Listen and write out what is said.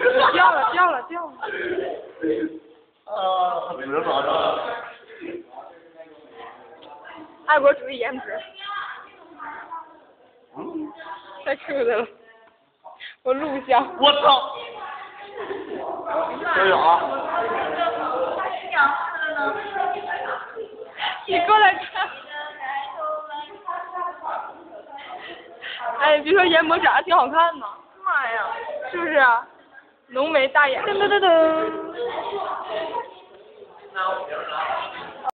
掉了。 只能咋着？ 爱国主义颜值。太 Q 的了，我录一下。 我操！加油啊！ 你过来看。哎，别说研磨长得挺好看呢。妈呀，是不是啊？浓眉大眼。噔噔噔噔。